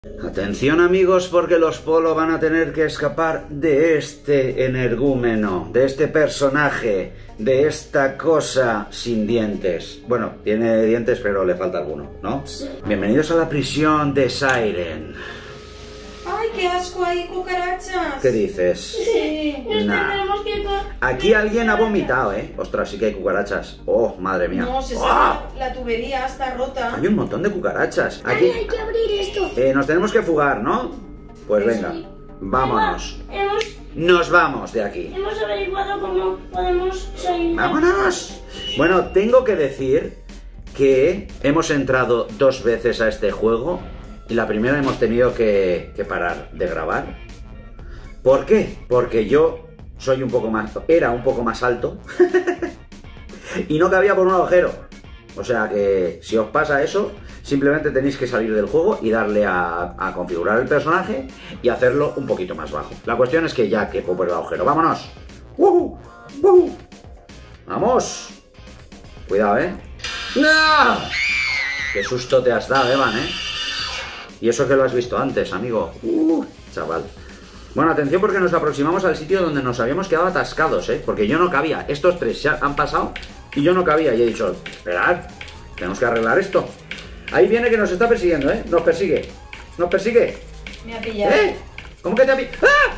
Atención amigos, porque los Polo van a tener que escapar de este energúmeno, de este personaje, de esta cosa sin dientes. Bueno, tiene dientes pero le falta alguno, ¿no? Sí. Bienvenidos a la prisión de Siren. ¡Ay, qué asco! Hay cucarachas. ¿Qué dices? Sí, tenemos que... Aquí alguien ha vomitado, ¿eh? Ostras, sí que hay cucarachas. Oh, madre mía. No, se ¡Ah! sabe, la tubería está rota. Hay un montón de cucarachas. Ay, Aquí hay que abrir esto. nos tenemos que fugar, ¿no? Pues venga, Sí. vámonos. Hemos Nos vamos de aquí. averiguado cómo podemos salir. ¡Vámonos! Bueno, tengo que decir que hemos entrado 2 veces a este juego y la primera hemos tenido que parar de grabar. ¿Por qué? Porque yo soy era un poco más alto y no cabía por un agujero. O sea que si os pasa eso, simplemente tenéis que salir del juego y darle a configurar el personaje y hacerlo un poquito más bajo. La cuestión es que ya quepo por el agujero. ¡Vámonos! ¡Woohoo! ¡Woohoo! ¡Vamos! Cuidado, ¿eh? ¡No! ¡Qué susto te has dado, Evan, eh! Y eso que lo has visto antes, amigo. Chaval. Bueno, atención porque nos aproximamos al sitio donde nos habíamos quedado atascados, ¿eh? Porque yo no cabía. Estos 3 ya han pasado y yo no cabía. Y he dicho, esperad, tenemos que arreglar esto. Ahí viene que nos está persiguiendo, ¿eh? Nos persigue. Nos persigue. Me ha pillado. ¿Eh? ¿Cómo que te ha pillado? ¡Ah!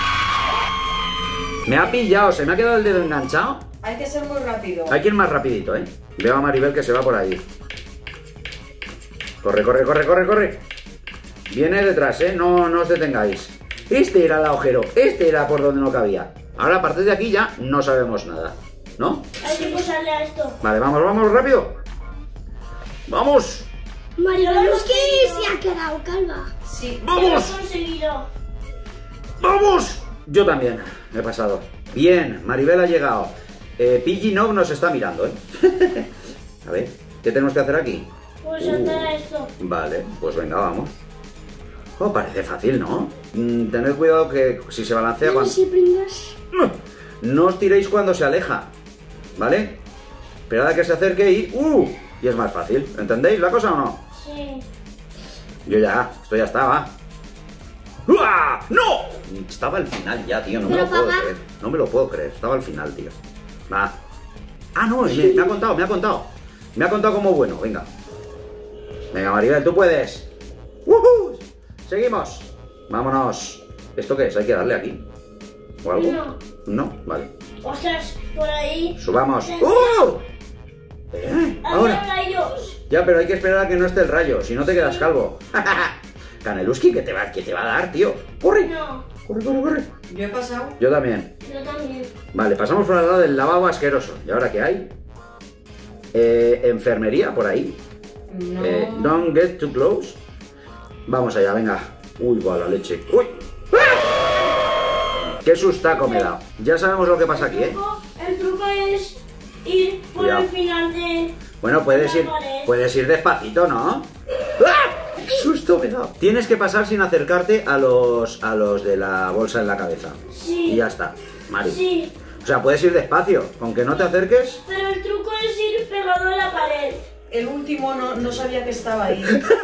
Me ha pillado. Se me ha quedado el dedo enganchado. Hay que ser muy rápido. Hay que ir más rapidito, ¿eh? Veo a Maribel que se va por ahí. Corre, corre, corre, corre, corre. Viene detrás, ¿eh? No os detengáis. Este era el agujero. Este era por donde no cabía. Ahora, a partir de aquí ya no sabemos nada, ¿no? Hay que pulsarle a esto. Vale, vamos, vamos, rápido. ¡Vamos! Marialuski se ha quedado calva. Sí. Lo ¡Vamos! he conseguido. ¡Vamos! Yo también he pasado. Bien, Maribel ha llegado. Pidgey Nog nos está mirando, ¿eh? A ver, ¿qué tenemos que hacer aquí? Pues saltar a esto. Vale, pues venga, vamos. Oh, parece fácil, ¿no? Tened cuidado que si se balancea cuando... Si pringas. No os tiréis cuando se aleja, ¿vale? Esperad a que se acerque y... y es más fácil. ¿Entendéis la cosa o no? Sí. Yo ya, esto ya estaba. ¡Uah! ¡No! Estaba al final ya, tío, no me lo puedo creer. No me lo puedo creer, estaba al final, tío. Va. Ah, no, me ha contado, me ha contado. Me ha contado como bueno, venga. Venga, Maribel, tú puedes. ¡Woohoo! Seguimos. Vámonos. ¿Esto qué es? ¿Hay que darle aquí? ¿O algo? No. No, vale. Ostras, por ahí. Subamos. Sí. Ahora. Había rayos. Ya, pero hay que esperar a que no esté el rayo, si no te quedas calvo. Caneluski, ¿qué te va a dar, tío? ¡Corre! No, ¡Corre, corre, corre! Yo he pasado. Yo también. yo también. Vale, pasamos por al lado del lavabo asqueroso. ¿Y ahora qué hay? Enfermería por ahí. No. Don't get too close. Vamos allá, venga. Uy, va la leche. ¡Uy! ¡Ah! ¡Qué sustaco me he dado! Ya sabemos lo que pasa aquí, ¿eh? El truco es ir por Cuidado. el final de... Bueno, puedes ir despacito, ¿no? ¡Ah! ¡Qué susto me he dado! Tienes que pasar sin acercarte a los de la bolsa en la cabeza. Sí. Y ya está, Mari. Sí, O sea, puedes ir despacio. Con que no te acerques... pero el truco es ir pegado a la pared. El último no sabía que estaba ahí.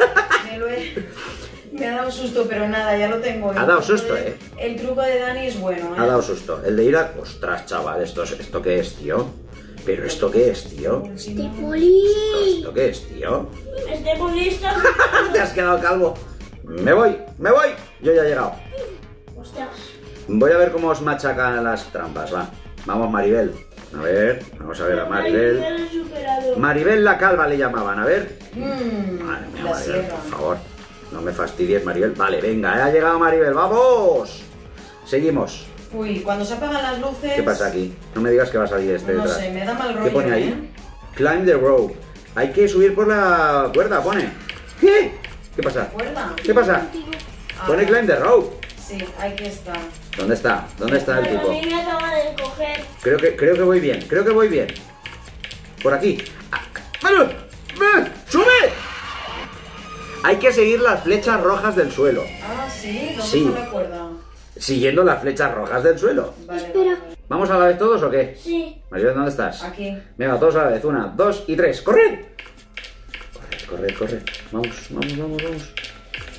Me ha dado susto, pero nada, ya lo tengo. Ha dado susto, ¿eh? El truco de Dani es bueno, ¿eh? Ha dado susto. El de ir a... Ostras, chaval, ¿esto qué es, tío? ¿Pero esto qué es, tío? Este poli. ¿Esto qué es, tío? Este poli está... Te has quedado calvo. Me voy. Yo ya he llegado. Ostras. Voy a ver cómo os machacan las trampas, va. Vamos, Maribel. A ver, vamos a ver a Maribel. Ya lo he superado. Maribel la calva le llamaban, a ver. Madre mía, La Maribel, sierra. por favor. No me fastidies, Maribel. Vale, venga, ha llegado Maribel, ¡vamos! Seguimos. Uy, cuando se apagan las luces... ¿Qué pasa aquí? No me digas que va a salir este No detrás. sé, me da mal rollo, ¿Qué pone ahí? Climb the rope. Hay que subir por la cuerda, pone. ¿Qué? ¿Qué pasa? ¿Recuerda? ¿Qué pasa? Pone climb the rope. Sí, ahí que está. ¿Dónde está? ¿Dónde está el Pero a tipo? mí me acaba de coger. Creo que voy bien. Creo que voy bien. Por aquí. ¡Sube! Hay que seguir las flechas rojas del suelo. Ah, sí, ¿dónde Sí. está la cuerda? Siguiendo las flechas rojas del suelo. Vale, Espera. vale. ¿Vamos a la vez todos o qué? Sí. Maribel, ¿dónde estás? Aquí. Venga, todos a la vez. 1, 2 y 3. ¡Corred! Corred. Vamos.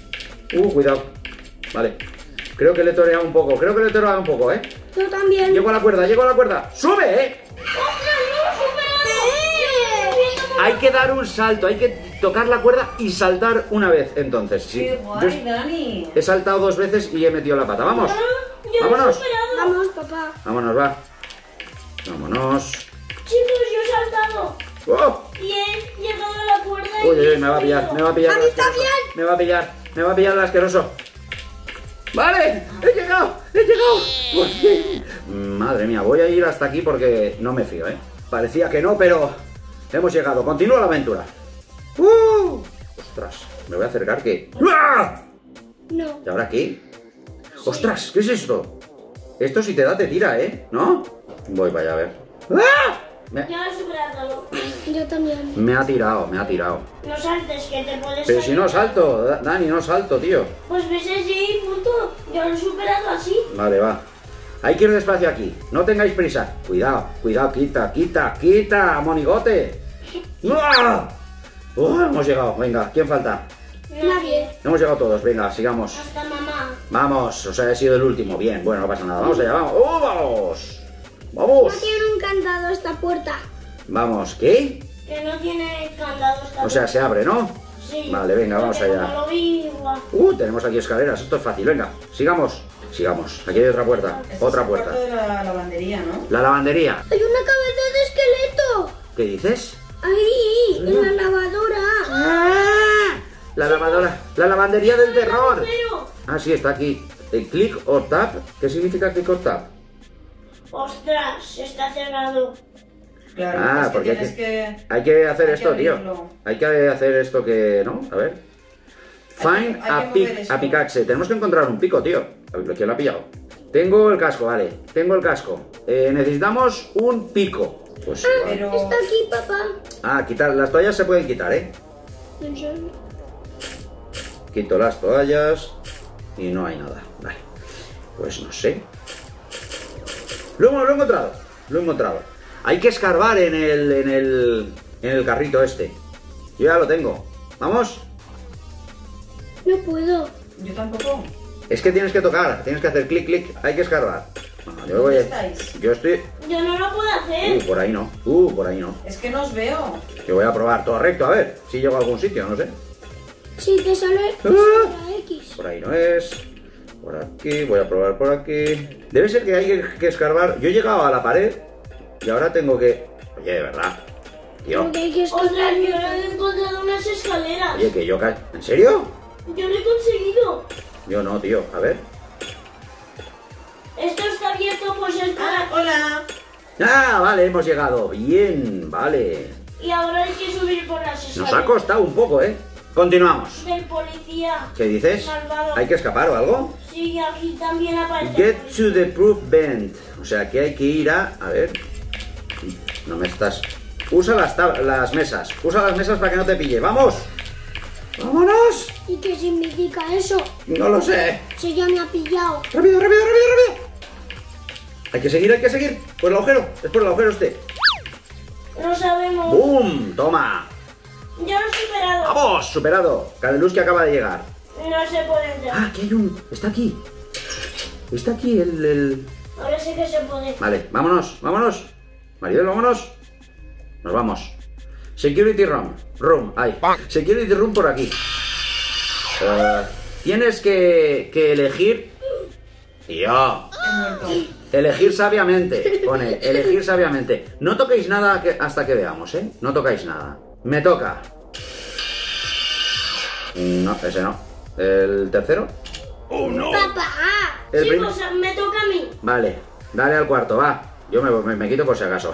Cuidado. Vale. Creo que le he toreado un poco, ¿eh? Yo también. Llego a la cuerda. ¡Sube, eh! ¡Ostras, no! ¡Superado! Hay que dar un salto, hay que tocar la cuerda y saltar una vez, entonces. Sí. ¡Qué guay, Dani! He saltado 2 veces y he metido la pata. ¡Vamos! Yo lo he ¡Vámonos! superado. Vamos, papá. Vámonos, va. Vámonos. Chicos, yo he saltado. ¡Oh! Y he llegado a la cuerda y... Uy, me va a pillar, A mí el asqueroso. también. Me va a pillar el asqueroso. ¡Vale! ¡He llegado! ¡Por fin! Madre mía, voy a ir hasta aquí porque no me fío, ¿eh? Parecía que no, pero hemos llegado. Continúa la aventura. ¡Ostras! Me voy a acercar que... ¡Ah! No. ¿Y ahora qué? ¡Ostras! ¿Qué es esto? Esto si te da te tira, ¿eh? ¿No? Voy para allá a ver. ¡Ah! Yo he superado. Yo también. Me ha tirado. No saltes, que te puedes Pero si salir. no salto, Dani, no salto, tío. Pues ves allí, punto. Yo lo he superado así. Vale, va. Hay que ir despacio aquí. No tengáis prisa. Cuidado, quita, monigote. ¡Ah! Hemos llegado. Venga, ¿quién falta? Nadie. Hemos llegado todos. Venga, sigamos. Hasta mamá. Vamos. O sea, he sido el último. Bien, bueno, no pasa nada. Vamos allá, vamos. ¡Vamos! No ¡Vamos! tiene un candado esta puerta. Vamos, ¿qué? Que no tiene candado esta O sea, se abre, ¿no? Sí. Vale, venga, vamos Porque allá. como lo vi, guau. Tenemos aquí escaleras. Esto es fácil. Venga, sigamos. Aquí hay otra puerta. Este es Otra el puerta. cuarto de la lavandería, ¿no? La lavandería. Hay una cabeza de esqueleto. ¿Qué dices? Ahí, en la lavadora. La lavandería del terror. Pero, Ah, sí, está aquí. Click or tap. ¿Qué significa click or tap? ostras, está cerrado. Claro, Ah, es que porque tienes que... Hay que hacer hay esto, que tío. abrirlo. Hay que hacer esto que... ¿No? A ver. Find hay que mover a esto. pickaxe. Tenemos que encontrar un pico, tío. A ver, ¿quién lo ha pillado? Tengo el casco, vale. Tengo el casco. Necesitamos un pico. Pues vale. Pero... Está aquí, papá. Ah, quitar. Las toallas se pueden quitar, ¿eh? ¿En serio? Quito las toallas y no hay nada. Vale. Pues no sé. Lo he encontrado. Hay que escarbar en el carrito este. Yo ya lo tengo. ¿Vamos? No puedo. Yo tampoco. Es que tienes que tocar, tienes que hacer clic, clic. Hay que escarbar. No, yo voy ¿Dónde a... estáis? Yo estoy... Yo no lo puedo hacer. por ahí no. Por ahí no. Es que no os veo. Yo voy a probar todo recto, a ver si llego a algún sitio, no sé. Si te sale Ah. la X. Por ahí no es. Por aquí, voy a probar por aquí. Debe ser que hay que escarbar. Yo he llegado a la pared y ahora tengo que... Oye, de verdad. Tío. Porque hay que ostras, yo he encontrado unas escaleras. Oye, que yo... ¿En serio? Yo lo he conseguido. Yo no, tío. A ver. Esto está abierto, pues es para... Hola. Ah, vale, hemos llegado. Bien, vale. Y ahora hay que subir por las escaleras. Nos ha costado un poco, ¿eh? Continuamos. Del policía. ¿Qué dices? Malvado. ¿Hay que escapar o algo? Sí, aquí también aparece. Get to the proof bend. O sea, que hay que ir a... A ver. No me estás... Usa las mesas. Usa las mesas para que no te pille. ¡Vamos! ¡Vámonos! ¿Y qué significa eso? No lo sé. Se ya me ha pillado. ¡Rápido, rápido, rápido, rápido! Hay que seguir, hay que seguir. Por el agujero. Es por el agujero este. No sabemos. ¡Bum! ¡Toma! Yo lo he superado. ¡Vamos! Superado. Cadelus que acaba de llegar. No se puede entrar. Ah, aquí hay un... Está aquí. Está aquí el... Ahora sí que se puede. Vale, vámonos, vámonos. Maribel, vámonos. Nos vamos. Security room. Ahí. Security room por aquí. Tienes que elegir... Tío. He muerto. Elegir sabiamente. Pone, elegir sabiamente. No toquéis nada hasta que veamos, ¿eh? No tocáis nada. Me toca. No, ese no. ¿El tercero? ¡Oh, no! ¡Papá! El Sí, prim- pues me toca a mí. Vale, dale al cuarto, va. Yo me quito por si acaso.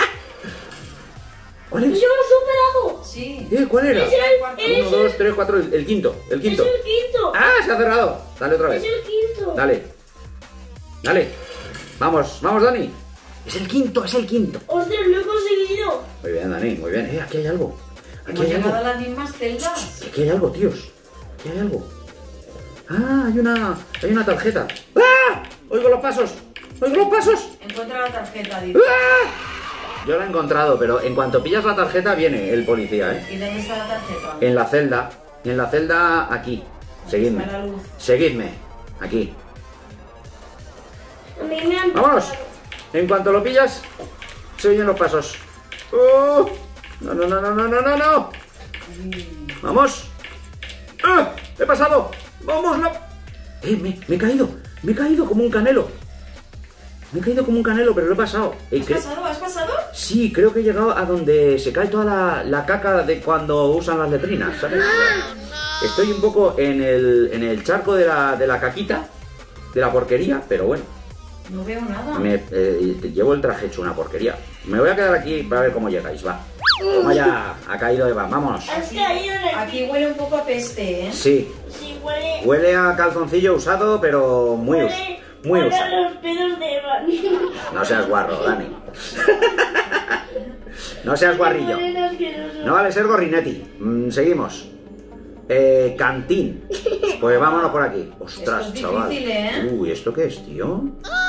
¿Cuál ¡Yo lo es? he superado! Sí. ¿Cuál era? Es el 1, 2, 3, 4, el quinto. El quinto. Es el quinto. ¡Ah! Se ha cerrado. Dale otra Es vez. el quinto. Dale. Dale. Vamos, vamos, Dani. Es el quinto, es el quinto. ¡Ostras, lo he conseguido! Muy bien, Dani, muy bien. Aquí hay algo. Aquí Hemos hay llegado a algo. las mismas celdas. Aquí hay algo, tíos. Aquí hay algo. Ah, hay una tarjeta. ¡Ah! Oigo los pasos. Oigo los pasos. Encuentra la tarjeta, dice. ¡Ah! Yo la he encontrado, pero en cuanto pillas la tarjeta viene el policía, ¿eh? ¿Y dónde está la tarjeta? En la celda aquí. Seguidme. Está la luz. Seguidme. Aquí. A mí me han ¡Vámonos! tocado. En cuanto lo pillas, se oyen los pasos. No, no, no, no, no, no, no, no. ¡Vamos! ¡Ah! ¡He pasado! ¡Vamos! No. Me he caído. Me he caído como un canelo. Me he caído como un canelo, pero lo he pasado. ¿Has pasado? ¿Has pasado? Sí, creo que he llegado a donde se cae toda la caca de cuando usan las letrinas, ¿sabes? Estoy un poco en el charco de la caquita, de la porquería, pero bueno. No veo nada. Llevo el traje hecho una porquería. Me voy a quedar aquí para ver cómo llegáis, va. Vaya, ha caído Eva, vamos. Has caído en el Aquí huele un poco a peste, ¿eh? Sí, Sí, huele. huele a calzoncillo usado, pero muy Huele a usado. los pelos de Eva. No seas guarro, Dani. No seas guarrillo. Huelen asqueroso. No vale ser gorrinetti. Seguimos. Cantín. Pues vámonos por aquí. Ostras, Esto es chaval. difícil, ¿eh? Uy, ¿esto qué es, tío?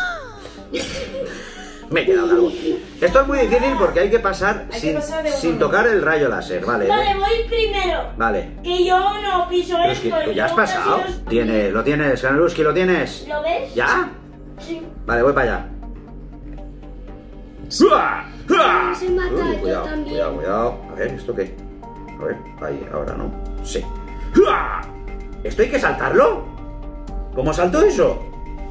Me he quedado calvo. Esto es muy difícil porque hay que pasar Hay que pasar de uno sin en uno. tocar el rayo láser, ¿vale? Vale, voy primero. Vale. Que yo no piso Pero es esto. que tú y ya has luego casi pasado. los- Lo tienes, Ganeluski, lo tienes. ¿Lo ves? ¿Ya? Sí. Vale, voy para allá. Se mata, Uy, yo cuidado, también. cuidado, cuidado. A ver, ¿esto qué? A ver, ahí, ahora no. Sí. ¿Esto hay que saltarlo? ¿Cómo salto eso?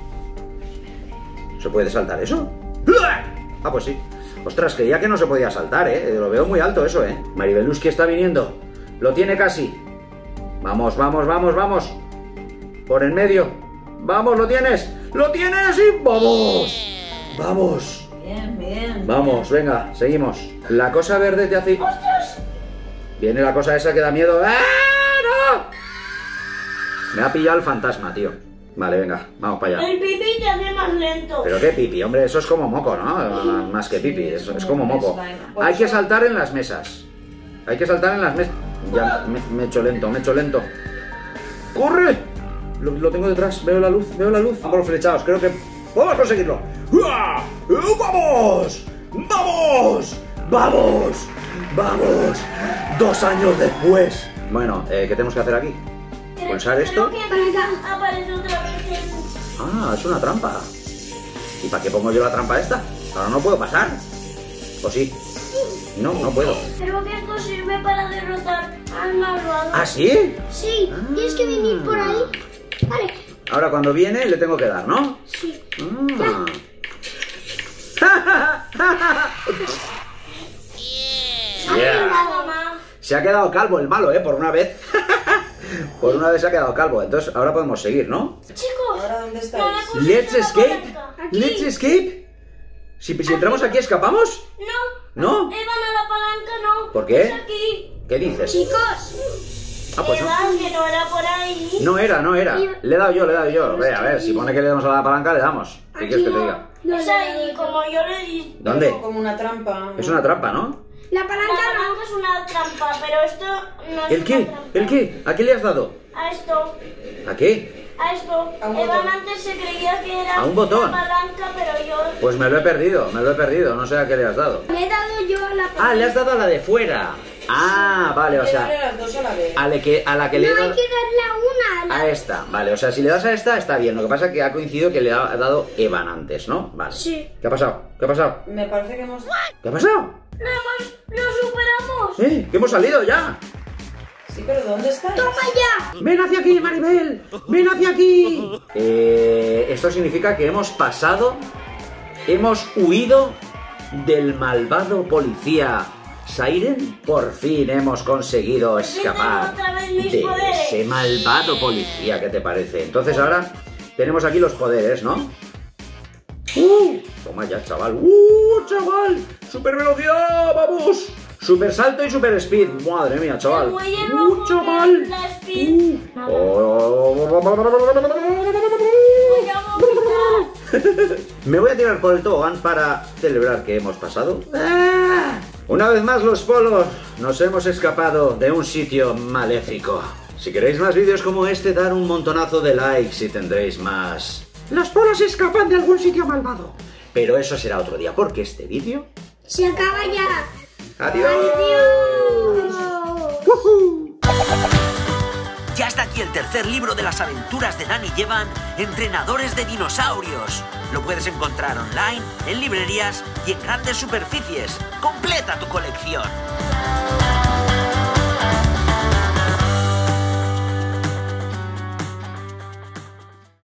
¿Se puede saltar eso? Ah, pues sí. Ostras, creía que no se podía saltar, ¿eh? Lo veo muy alto eso, ¿eh? Maribeluski está viniendo. Lo tiene casi. Vamos, vamos, vamos, vamos. Por en medio. Vamos, lo tienes. ¡Lo tienes! ¡Y vamos! ¡Vamos! Bien, bien. Vamos, venga, seguimos. La cosa verde te hace... ¡Ostras! Viene la cosa esa que da miedo. ¡Ah, no! Me ha pillado el fantasma, tío. Vale, venga, vamos para allá. El pipí te hace más lento. Pero qué pipi, hombre, eso es como moco, ¿no? Más que pipi, es como moco. Hay que saltar en las mesas. Hay que saltar en las mesas. Ya, me he hecho lento, me he hecho lento. ¡Corre! Lo tengo detrás, veo la luz, veo la luz. Vamos los flechados, creo que podemos conseguirlo. ¡Uah! ¡Vamos! ¡Vamos! ¡Vamos! ¡Vamos! 2 años después. Bueno, ¿qué tenemos que hacer aquí? ¿Pulsar esto? Creo que Para acá. aparece otra vez en... Ah, es una trampa. ¿Y para qué pongo yo la trampa esta? Ahora no puedo pasar. ¿O sí? No, no puedo. Creo que esto sirve para derrotar al malvado. ¿Ah, sí? Sí, tienes que venir por ahí. Vale, Ahora cuando viene le tengo que dar, ¿no? sí. Ah. Yeah. Mamá. Se ha quedado calvo el malo, por una vez. Por una vez se ha quedado calvo. Entonces ahora podemos seguir, ¿no? Chicos. ¿Ahora dónde estáis? no le pusiste Let's la escape. palanca. Let's escape. Si entramos aquí, ¿escapamos? No. ¿No? Evan, a la palanca no. ¿Por qué? Es aquí. ¿Qué dices? Chicos, Ah, pues no. Evan, que no era por ahí. No era, no era. Le he dado yo, le he dado yo. Ve, a ver, si pone que le damos a la palanca, le damos. ¿Qué quieres que te diga? no, Es ahí, como yo le di. ¿Dónde? Como una trampa. Es una trampa, ¿no? la La palanca no. palanca es una trampa, pero esto no es ¿El una qué? trampa. ¿El qué? ¿A qué le has dado? A esto. ¿A qué? A esto. A un Evan botón. antes se creía que era A un botón. una palanca, pero yo... Pues me lo he perdido. No sé a qué le has dado. Le he dado yo a la palanca. Ah, le has dado a la de fuera. Ah, vale, o Hay que darle sea, las dos a la vez. a la que le he No, hay dado... que darle a una. A esta, vale, o sea, si le das a esta, está bien. Lo que pasa es que ha coincidido que le ha dado Evan antes, ¿no? Vale. Sí. ¿Qué ha pasado? ¿Qué ha pasado? Me parece que hemos... ¿Qué ha pasado? ¡Lo superamos! Que hemos salido ya. Sí, pero ¿dónde estáis? ¡Toma ya! ¡Ven hacia aquí, Maribel! ¡Ven hacia aquí! Esto significa que hemos pasado, hemos huido del malvado policía Siren. Por fin hemos conseguido escapar tengo otra vez mis de poderes. ese malvado policía. ¿Qué te parece? Entonces ahora tenemos aquí los poderes, ¿no? Toma ya, chaval. Chaval. Super velocidad, vamos. Super salto y super speed. Madre mía, chaval. El muelle rojo, Chaval. la speed. Voy a vomitar. Me voy a tirar por el tobogán para celebrar que hemos pasado. Una vez más los polos, nos hemos escapado de un sitio maléfico. Si queréis más vídeos como este, dar un montonazo de likes y tendréis más. Los polos escapan de algún sitio malvado. Pero eso será otro día, porque este vídeo... Se acaba ya. ¡Adiós! Adiós. ¡Woohoo! Ya está aquí el tercer libro de las aventuras de Dan y Evan, entrenadores de dinosaurios. Lo puedes encontrar online, en librerías y en grandes superficies. ¡Completa tu colección!